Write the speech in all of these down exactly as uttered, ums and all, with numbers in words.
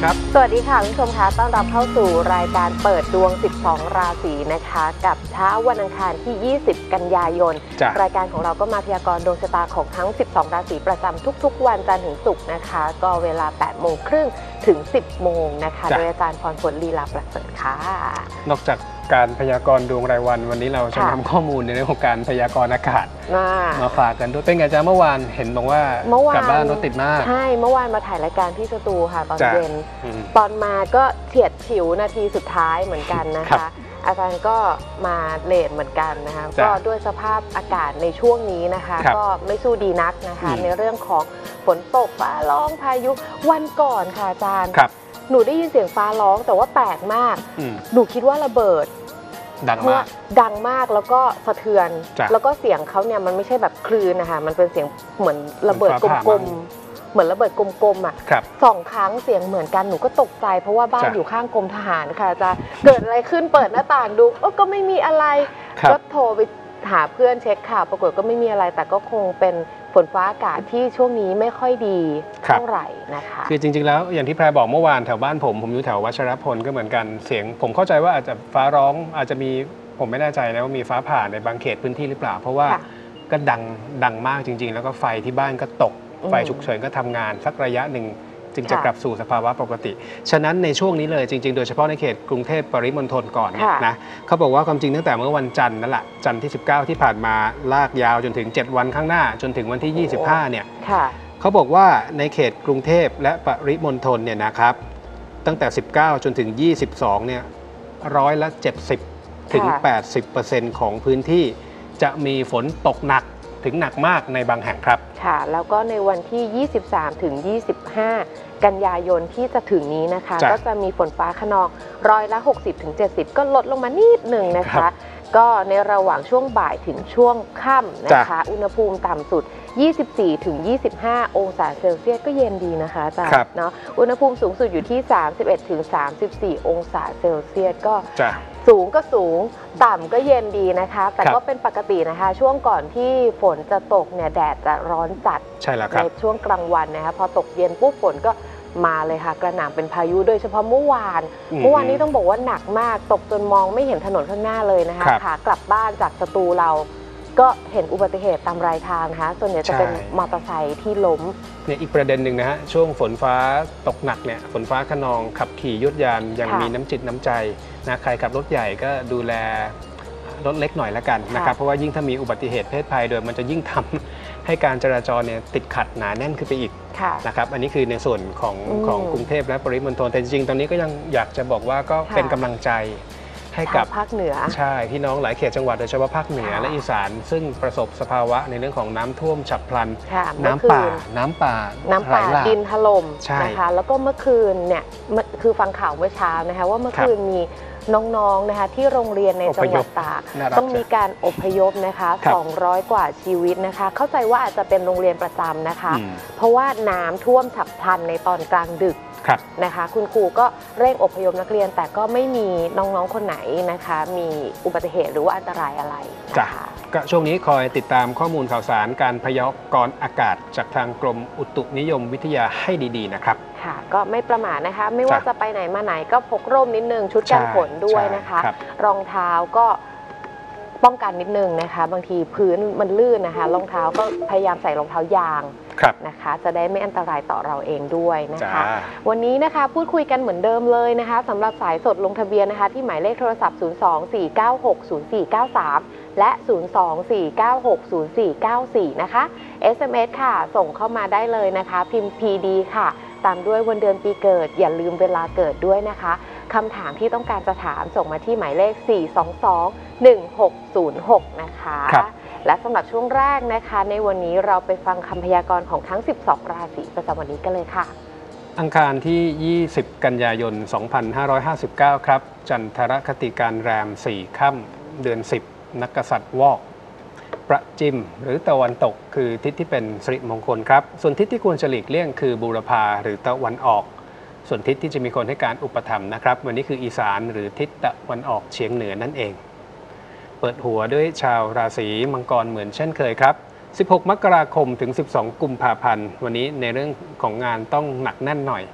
ครับสวัสดีค่ะคุณผู้ชมคะต้อนรับเข้าสู่รายการเปิดดวงสิบสองราศีนะคะกับเช้าวันอังคารที่ยี่สิบกันยายนรายการของเราก็มาพยากรณ์ดวงชะตาของทั้งสิบสองราศีประจำทุกๆวันจันทร์ถึงศุกร์นะคะก็เวลาแปดโมงครึ่งถึงสิบโมงนะคะโดยอาจารย์พรผลลีลาประเสริฐค่ะนอกจากการพยากรณ์ดวงรายวันวันนี้เราจะนำข้อมูลในเรื่องของการพยากรณ์อากาศมาฝากกันด้วยเป็นไงจ๊ะเมื่อวานเห็นบอกว่ากลับบ้านรถติดมากใช่เมื่อวานมาถ่ายรายการที่สตูค่ะตอนเย็นตอนมาก็เฉียดฉิวนาทีสุดท้ายเหมือนกันนะคะอาจารย์ก็มาเลทเหมือนกันนะคะก็ด้วยสภาพอากาศในช่วงนี้นะคะก็ไม่สู้ดีนักนะคะในเรื่องของฝนตกฟ้าร้องพายุวันก่อนค่ะอาจารย์หนูได้ยินเสียงฟ้าร้องแต่ว่าแปลกมากหนูคิดว่าระเบิดดังมากดังมากแล้วก็สะเทือนแล้วก็เสียงเขาเนี่ยมันไม่ใช่แบบคลื่นนะคะมันเป็นเสียงเหมือนระเบิดกลมๆเหมือนระเบิดกลมๆอ่ะสองครั้งเสียงเหมือนกันหนูก็ตกใจเพราะว่าบ้านอยู่ข้างกรมทหารค่ะจะเกิดอะไรขึ้นเปิดหน้าต่างดูก็ไม่มีอะไรก็โทรไปหาเพื่อนเช็คข่าวปรากฏก็ไม่มีอะไรแต่ก็คงเป็นฝนฟ้าอากาศที่ช่วงนี้ไม่ค่อยดีเท่าไหร่นะคะคือจริงๆแล้วอย่างที่แพรบอกเมื่อวานแถวบ้านผมผมอยู่แถววัชรพลก็เหมือนกันเสียงผมเข้าใจว่าอาจจะฟ้าร้องอาจจะมีผมไม่แน่ใจนะว่ามีฟ้าผ่าในบางเขตพื้นที่หรือเปล่าเพราะว่าก็ดังดังมากจริงๆแล้วก็ไฟที่บ้านก็ตกไฟฉุกเฉินก็ทำงานสักระยะหนึ่งจึงจะกลับสู่สภาวะปกติฉะนั้นในช่วงนี้เลยจริงๆโดยเฉพาะในเขตกรุงเทพปริมณฑลก่อนนะเขาบอกว่าความจริงตั้งแต่เมื่อวันจันทร์นั่นแหละจันทร์ที่สิบเก้าที่ผ่านมาลากยาวจนถึงเจ็ดวันข้างหน้าจนถึงวันที่ยี่สิบห้าเนี่ยเขาบอกว่าในเขตกรุงเทพและปริมณฑลเนี่ยนะครับตั้งแต่สิบเก้าจนถึงยี่สิบสองเนี่ยร้อยละเจ็ดสิบถึง แปดสิบเปอร์เซ็นต์ ของพื้นที่จะมีฝนตกหนักถึงหนักมากในบางแห่งครับค่ะแล้วก็ในวันที่ยี่สิบสามถึงยี่สิบห้ากันยายนที่จะถึงนี้นะคะก็จะมีฝนฟ้าคะนองร้อยละ หกสิบถึงเจ็ดสิบ ก็ลดลงมานิดหนึ่งนะคะก็ในระหว่างช่วงบ่ายถึงช่วงค่ำนะคะอุณหภูมิต่ำสุดยี่สิบสี่ถึงยี่สิบห้าองศาเซลเซียสก็เย็นดีนะคะอาจารย์เนาะอุณหภูมิสูงสุดอยู่ที่สามสิบเอ็ดถึงสามสิบสี่องศาเซลเซียสก็สูงก็สูงต่ำก็เย็นดีนะคะแต่ก็เป็นปกตินะคะช่วงก่อนที่ฝนจะตกเนี่ยแดดจะร้อนจัดใช่แล้วครับในช่วงกลางวันนะคะพอตกเย็นปุ๊บฝนก็มาเลยค่ะกระหน่ำเป็นพายุโดยเฉพาะเมื่อวานเมื่อวานนี้ต้องบอกว่าหนักมากตกจนมองไม่เห็นถนนข้างหน้าเลยนะคะขากลับบ้านจากสตูเราก็เห็นอุบัติเหตุตามรายทางนะคะส่วนใหญ่จะเป็นมอเตอร์ไซค์ที่ล้มเนี่ยอีกประเด็นหนึ่งนะฮะช่วงฝนฟ้าตกหนักเนี่ยฝนฟ้าคะนองขับขี่ยุดยานยังมีน้ำจิตน้ำใจนะใครขับรถใหญ่ก็ดูแลรถเล็กหน่อยละกันนะครับเพราะว่ายิ่งถ้ามีอุบัติเหตุเพศภัยโดยมันจะยิ่งทำให้การจราจรเนี่ยติดขัดหนาแน่นขึ้นไปอีกนะครับอันนี้คือในส่วนของของกรุงเทพและปริมณฑลแต่จริงๆตอนนี้ก็ยังอยากจะบอกว่าก็เป็นกำลังใจให้กับภาคเหนือใช่พี่น้องหลายเขตจังหวัดโดยเฉพาะภาคเหนือและอีสานซึ่งประสบสภาวะในเรื่องของน้ำท่วมฉับพลันน้ำป่าน้ำป่าน้ำป่าดินถล่มนะคะแล้วก็เมื่อคืนเนี่ยคือฟังข่าวเมื่อเช้านะคะว่าเมื่อคืนมีน้องๆนะคะที่โรงเรียนในจังหวัดตากต้องมีการอพยพนะคะสองร้อยกว่าชีวิตนะคะเข้าใจว่าอาจจะเป็นโรงเรียนประจำนะคะเพราะว่าน้ำท่วมฉับพลันในตอนกลางดึกนะคะคุณครูก็เร่งอพยพนักเรียนแต่ก็ไม่มีน้องๆคนไหนนะคะมีอุบัติเหตุหรือว่าอันตรายอะไรนะคะก็ช่วงนี้คอยติดตามข้อมูลข่าวสารการพยากรณ์อากาศจากทางกรมอุตุนิยมวิทยาให้ดีๆนะครับค่ะก็ไม่ประมาทนะคะไม่ว่าจะไปไหนมาไหนก็พกร่มนิดนึงชุดกันฝนด้วยนะคะรองเท้าก็ป้องกันนิดนึงนะคะบางทีพื้นมันลื่นนะคะรองเท้าก็พยายามใส่รองเท้ายางนะคะจะได้ไม่อันตรายต่อเราเองด้วยนะคะวันนี้นะคะพูดคุยกันเหมือนเดิมเลยนะคะสำหรับสายสดลงทะเบียนนะคะที่หมายเลขโทรศัพท์ศูนย์ สอง สี่ เก้า หก ศูนย์ สี่ เก้า สามและศูนย์ สอง สี่ เก้า หก ศูนย์ สี่ เก้า สี่นะคะ เอส เอ็ม เอส ค่ะส่งเข้ามาได้เลยนะคะพิมพ์ พี ดี ค่ะตามด้วยวันเดือนปีเกิดอย่าลืมเวลาเกิดด้วยนะคะคำถามที่ต้องการจะถามส่งมาที่หมายเลขสี่ สอง สอง หนึ่ง หก ศูนย์ หกนะคะและสำหรับช่วงแรกนะคะในวันนี้เราไปฟังคำพยากรณ์ของทั้งสิบสองราศีประจำวันนี้กันเลยค่ะอังคารที่ยี่สิบกันยายนสองพันห้าร้อยห้าสิบเก้าครับจันทรคติการแรมสี่ค่ำเดือนสิบนักกษัตริย์วอกประจิมหรือตะวันตกคือทิศที่เป็นสิริมงคลครับส่วนทิศที่ควรจะหลีกเลี่ยงคือบูรพาหรือตะวันออกส่วนทิศที่จะมีคนให้การอุปถัมภ์นะครับวันนี้คืออีสานหรือทิศตะวันออกเฉียงเหนือนั่นเองเปิดหัวด้วยชาวราศีมังกรเหมือนเช่นเคยครับสิบหกมกราคมถึงสิบสองกุมภาพันธ์วันนี้ในเรื่องของงานต้องหนักแน่นหน่อย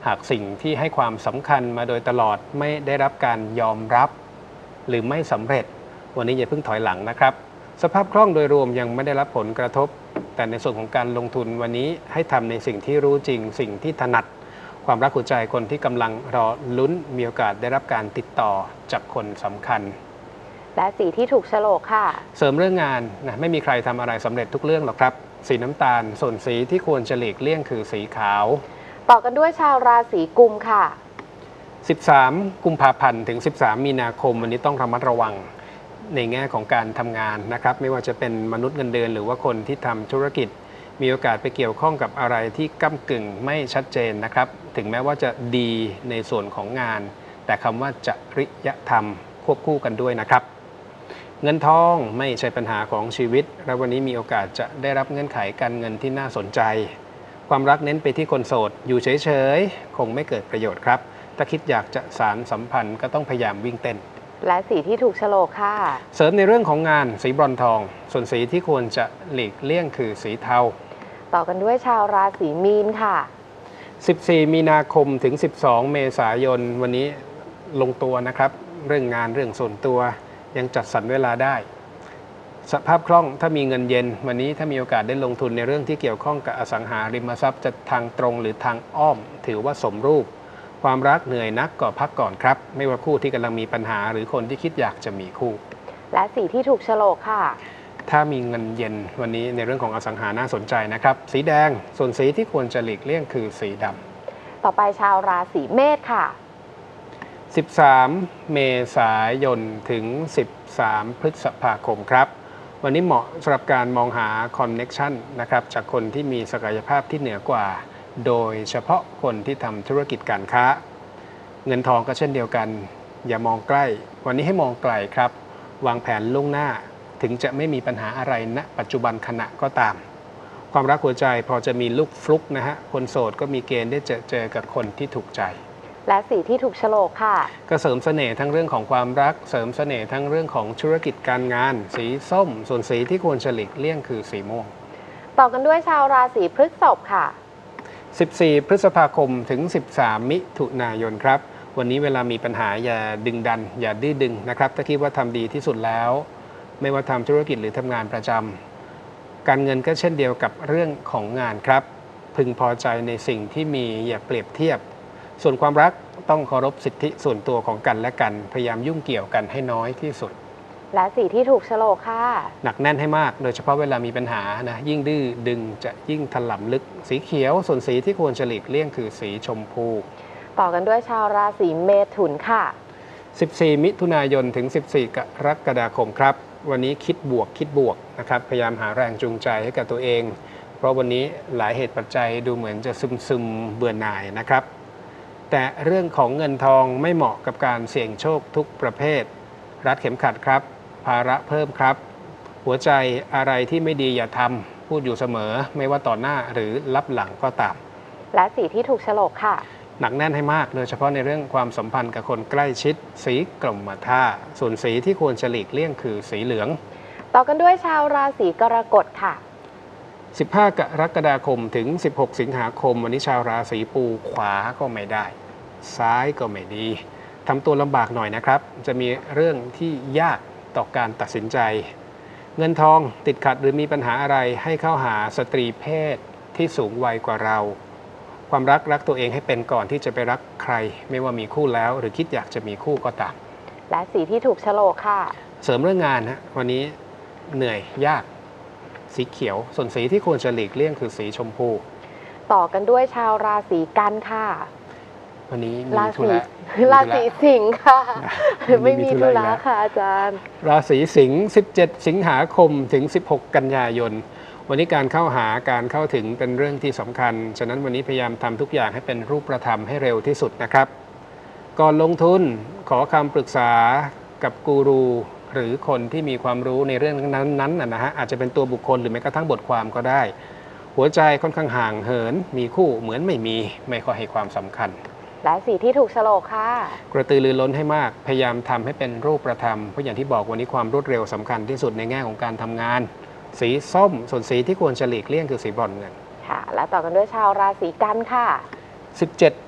หากสิ่งที่ให้ความสำคัญมาโดยตลอดไม่ได้รับการยอมรับหรือไม่สำเร็จวันนี้อย่าเพิ่งถอยหลังนะครับสภาพคล่องโดยรวมยังไม่ได้รับผลกระทบแต่ในส่วนของการลงทุนวันนี้ให้ทำในสิ่งที่รู้จริงสิ่งที่ถนัดความรักหัวใจคนที่กำลังรอลุ้นมีโอกาสได้รับการติดต่อจากคนสำคัญและสีที่ถูกโฉลกค่ะเสริมเรื่องงานนะไม่มีใครทำอะไรสำเร็จทุกเรื่องหรอกครับสีน้ำตาลส่วนสีที่ควรจะหลีกเลี่ยงคือสีขาวต่อกันด้วยชาวราศีกุมค่ะสิบสามกุมภาพันธ์ถึงสิบสามมีนาคมวันนี้ต้องระมัดระวังในแง่ของการทำงานนะครับไม่ว่าจะเป็นมนุษย์เงินเดือนหรือว่าคนที่ทำธุรกิจมีโอกาสไปเกี่ยวข้องกับอะไรที่ก้ำกึ่งไม่ชัดเจนนะครับถึงแม้ว่าจะดีในส่วนของงานแต่คำว่าจริยธรรมควบคู่กันด้วยนะครับเงินทองไม่ใช่ปัญหาของชีวิตและวันนี้มีโอกาสจะได้รับเงื่อนไขการเงินที่น่าสนใจความรักเน้นไปที่คนโสดอยู่เฉยๆคงไม่เกิดประโยชน์ครับถ้าคิดอยากจะสานสัมพันธ์ก็ต้องพยายามวิ่งเต้นและสีที่ถูกโฉลกค่ะเสริมในเรื่องของงานสีบรอนซ์ทองส่วนสีที่ควรจะหลีกเลี่ยงคือสีเทาต่อกันด้วยชาวราศีมีนค่ะสิบสี่มีนาคมถึงสิบสองเมษายนวันนี้ลงตัวนะครับเรื่องงานเรื่องส่วนตัวยังจัดสรรเวลาได้สภาพคล่องถ้ามีเงินเย็นวันนี้ถ้ามีโอกาสได้ลงทุนในเรื่องที่เกี่ยวข้องกับอสังหาริมทรัพย์จะทางตรงหรือทางอ้อมถือว่าสมรูปความรักเหนื่อยนักก็พักก่อนครับไม่ว่าคู่ที่กำลังมีปัญหาหรือคนที่คิดอยากจะมีคู่และสีที่ถูกโฉลกค่ะถ้ามีเงินเย็นวันนี้ในเรื่องของอสังหาน่าสนใจนะครับสีแดงส่วนสีที่ควรจะหลีกเลี่ยงคือสีดำต่อไปชาวราศีเมษค่ะสิบสามเมษายนถึงสิบสามพฤษภาคมครับวันนี้เหมาะสำหรับการมองหาคอนเน็กชันนะครับจากคนที่มีศักยภาพที่เหนือกว่าโดยเฉพาะคนที่ทำธุรกิจการค้าเงินทองก็เช่นเดียวกันอย่ามองใกล้วันนี้ให้มองไกลครับวางแผนล่วงหน้าถึงจะไม่มีปัญหาอะไรณปัจจุบันขณะก็ตามความรักหัวใจพอจะมีลูกฟลุกนะฮะคนโสดก็มีเกณฑ์ได้เจอเจอกับคนที่ถูกใจและสีที่ถูกโฉลกค่ะก็เสริมเสน่ห์ทั้งเรื่องของความรักเสริมเสน่ห์ทั้งเรื่องของธุรกิจการงานสีส้มส่วนสีที่ควรจะหลีกเลี่ยงคือสีม่วงต่อกันด้วยชาวราศีพฤษภค่ะสิบสี่พฤษภาคมถึงสิบสามมิถุนายนครับวันนี้เวลามีปัญหาอย่าดึงดันอย่าดื้อดึงนะครับถ้าคิดว่าทำดีที่สุดแล้วไม่ว่าทำธุรกิจหรือทำงานประจำการเงินก็เช่นเดียวกับเรื่องของงานครับพึงพอใจในสิ่งที่มีอย่าเปรียบเทียบส่วนความรักต้องเคารพสิทธิส่วนตัวของกันและกันพยายามยุ่งเกี่ยวกันให้น้อยที่สุดและสีที่ถูกโฉลกค่ะหนักแน่นให้มากโดยเฉพาะเวลามีปัญหานะยิ่งดื้อดึงจะยิ่งถลำลึกสีเขียวส่วนสีที่ควรจะหลีกเลี่ยงคือสีชมพูต่อกันด้วยชาวราศีเมถุนค่ะสิบสี่มิถุนายนถึงสิบสี่กรกฎาคมครับวันนี้คิดบวกคิดบวกนะครับพยายามหาแรงจูงใจให้กับตัวเองเพราะวันนี้หลายเหตุปัจจัยดูเหมือนจะซึมซึมเบื่อหน่ายนะครับแต่เรื่องของเงินทองไม่เหมาะกับการเสี่ยงโชคทุกประเภทรัดเข็มขัดครับภาระเพิ่มครับหัวใจอะไรที่ไม่ดีอย่าทำพูดอยู่เสมอไม่ว่าต่อหน้าหรือลับหลังก็ตามและสีที่ถูกโฉลกค่ะหนักแน่นให้มากโดยเฉพาะในเรื่องความสัมพันธ์กับคนใกล้ชิดสีกรมท่าส่วนสีที่ควรจะหลีกเลี่ยงคือสีเหลืองต่อกันด้วยชาวราศีกรกฎค่ะสิบห้ากรกฎาคมถึงสิบหกสิงหาคมวันนี้ชาวราศีปูขวาก็ไม่ได้ซ้ายก็ไม่ดีทำตัวลำบากหน่อยนะครับจะมีเรื่องที่ยากต่อการตัดสินใจเงินทองติดขัดหรือมีปัญหาอะไรให้เข้าหาสตรีเพศที่สูงวัยกว่าเราความรักรักตัวเองให้เป็นก่อนที่จะไปรักใครไม่ว่ามีคู่แล้วหรือคิดอยากจะมีคู่ก็ตามและสีที่ถูกโฉลกค่ะเสริมเรื่องงานฮะวันนี้เหนื่อยยากสีเขียวส่วนสีที่ควรจะหลีกเลี่ยงคือสีชมพูต่อกันด้วยชาวราศีกันค่ะวันนี้มีธุระราศีสิงค์ค่ะไม่มีธุระค่ะอาจารย์ราศีสิงห์สิบเจ็ดสิงหาคมถึงสิบหกกันยายนวันนี้การเข้าหาการเข้าถึงเป็นเรื่องที่สำคัญฉะนั้นวันนี้พยายามทำทุกอย่างให้เป็นรูปธรรมให้เร็วที่สุดนะครับก่อนลงทุนขอคำปรึกษากับกูรูหรือคนที่มีความรู้ในเรื่องนั้นๆนะฮะอาจจะเป็นตัวบุคคลหรือแม้กระทั่งบทความก็ได้หัวใจค่อนข้างห่างเหินมีคู่เหมือนไม่มีไม่ค่อยให้ความสำคัญและสีที่ถูกโฉลกค่ะกระตือรือร้นให้มากพยายามทำให้เป็นรูปธรรมเพราะอย่างที่บอกวันนี้ความรวดเร็วสำคัญที่สุดในแง่ของการทำงานสีส้มส่วนสีที่ควรจะหลีกเลี่ยงคือสีบรอนซ์เงินค่ะและต่อกันด้วยชาวราศีกันค่ะสิบเจ็ด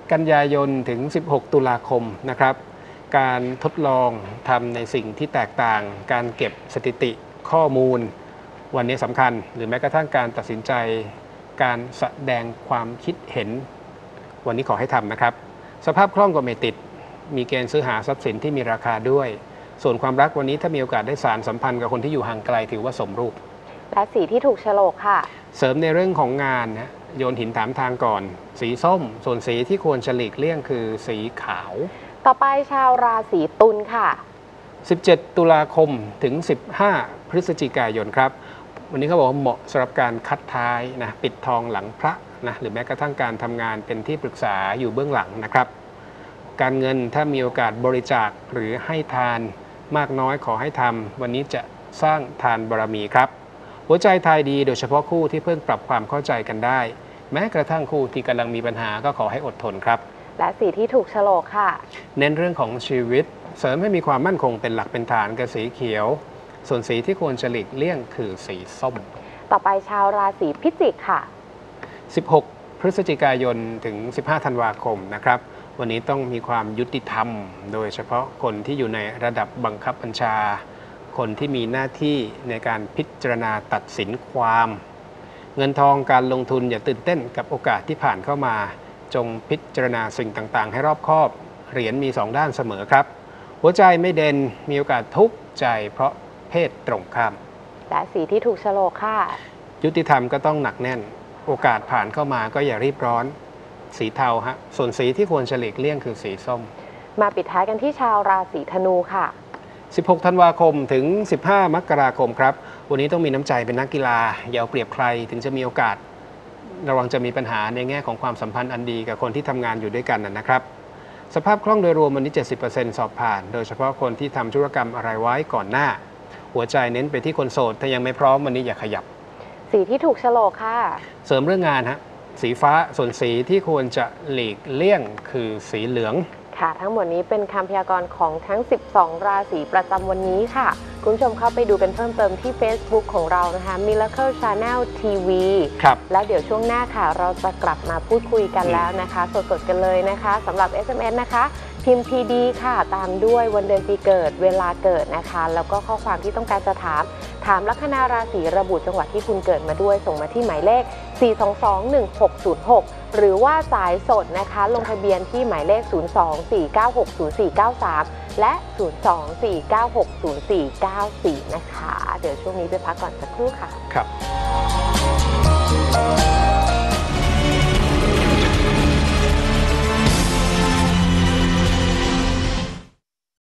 กันยายนถึงสิบหกตุลาคมนะครับการทดลองทำในสิ่งที่แตกต่างการเก็บสถิติข้อมูลวันนี้สำคัญหรือแม้กระทั่งการตัดสินใจการแสดงความคิดเห็นวันนี้ขอให้ทำนะครับสภาพคล่องก็ไม่ติดมีเกณฑ์ซื้อหาทรัพย์สินที่มีราคาด้วยส่วนความรักวันนี้ถ้ามีโอกาสได้สานสัมพันธ์กับคนที่อยู่ห่างไกลถือว่าสมรูปและสีที่ถูกโฉลกค่ะเสริมในเรื่องของงานนะโยนหินถามทางก่อนสีส้มส่วนสีที่ควรฉลีกเลี่ยงคือสีขาวต่อไปชาวราศีตุลค่ะสิบเจ็ดตุลาคมถึงสิบห้าพฤศจิกายนครับวันนี้เขาบอกว่าเหมาะสำหรับการคัดท้ายนะปิดทองหลังพระนะหรือแม้กระทั่งการทำงานเป็นที่ปรึกษาอยู่เบื้องหลังนะครับการเงินถ้ามีโอกาสบริจาคหรือให้ทานมากน้อยขอให้ทำวันนี้จะสร้างทานบารมีครับหัวใจทายดีโดยเฉพาะคู่ที่เพิ่งปรับความเข้าใจกันได้แม้กระทั่งคู่ที่กำลังมีปัญหาก็ขอให้อดทนครับและสีที่ถูกโฉลกค่ะเน้นเรื่องของชีวิตเสริมให้มีความมั่นคงเป็นหลักเป็นฐานกับสีเขียวส่วนสีที่ควรจะหลีกเลี่ยงคือสีส้มต่อไปชาวราศีพิจิกค่ะสิบหกพฤศจิกายนถึงสิบห้าธันวาคมนะครับวันนี้ต้องมีความยุติธรรมโดยเฉพาะคนที่อยู่ในระดับบังคับบัญชาคนที่มีหน้าที่ในการพิจารณาตัดสินความเงินทองการลงทุนอย่าตื่นเต้นกับโอกาสที่ผ่านเข้ามาจงพิจารณาสิ่งต่างๆให้รอบคอบเหรียญมีสองด้านเสมอครับหัวใจไม่เด่นมีโอกาสทุกข์ใจเพราะเพศตรงข้ามและสีที่ถูกโฉลกค่ะยุติธรรมก็ต้องหนักแน่นโอกาสผ่านเข้ามาก็อย่ารีบร้อนสีเทาฮะส่วนสีที่ควรเฉลีกเลี่ยงคือสีส้มมาปิดท้ายกันที่ชาวราศีธนูค่ะสิบหกธันวาคมถึงสิบห้ามกราคมครับวันนี้ต้องมีน้ำใจเป็นนักกีฬาอย่าเอาเปรียบใครถึงจะมีโอกาสระวังจะมีปัญหาในแง่ของความสัมพันธ์อันดีกับคนที่ทำงานอยู่ด้วยกันนะครับสภาพคล่องโดยรวมวันนี้ เจ็ดสิบเปอร์เซ็นต์ สอบผ่านโดยเฉพาะคนที่ทำธุรกรรมอะไรไว้ก่อนหน้าหัวใจเน้นไปที่คนโสดถ้ายังไม่พร้อมวันนี้อย่าขยับสีที่ถูกโฉลกค่ะเสริมเรื่องงานฮะสีฟ้าส่วนสีที่ควรจะหลีกเลี่ยงคือสีเหลืองค่ะทั้งหมดนี้เป็นคำพยากรณ์ของทั้งสิบสองราศีประจำวันนี้ค่ะคุณผู้ชมเข้าไปดูกันเพิ่มเติมที่ Facebook ของเรานะคะ Miracle Channel ที วีครับแล้วเดี๋ยวช่วงหน้าค่ะเราจะกลับมาพูดคุยกันแล้วนะคะสดๆกันเลยนะคะสำหรับ เอส เอ็ม เอส นะคะพิมพ์ พี ดี ค่ะตามด้วยวันเดือนปีเกิดเวลาเกิดนะคะแล้วก็ข้อความที่ต้องการจะถามถามลัคนาราศีระบุจังหวัดที่คุณเกิดมาด้วยส่งมาที่หมายเลขสี่ สอง สอง หนึ่ง หก ศูนย์ หกหรือว่าสายสดนะคะลงทะเบียนที่หมายเลขศูนย์ สอง สี่ เก้า หก ศูนย์ สี่ เก้า สามและศูนย์ สอง สี่ เก้า หก ศูนย์ สี่ เก้า สี่นะคะเดี๋ยวช่วงนี้ไปพักก่อนสักครู่ค่ะครับ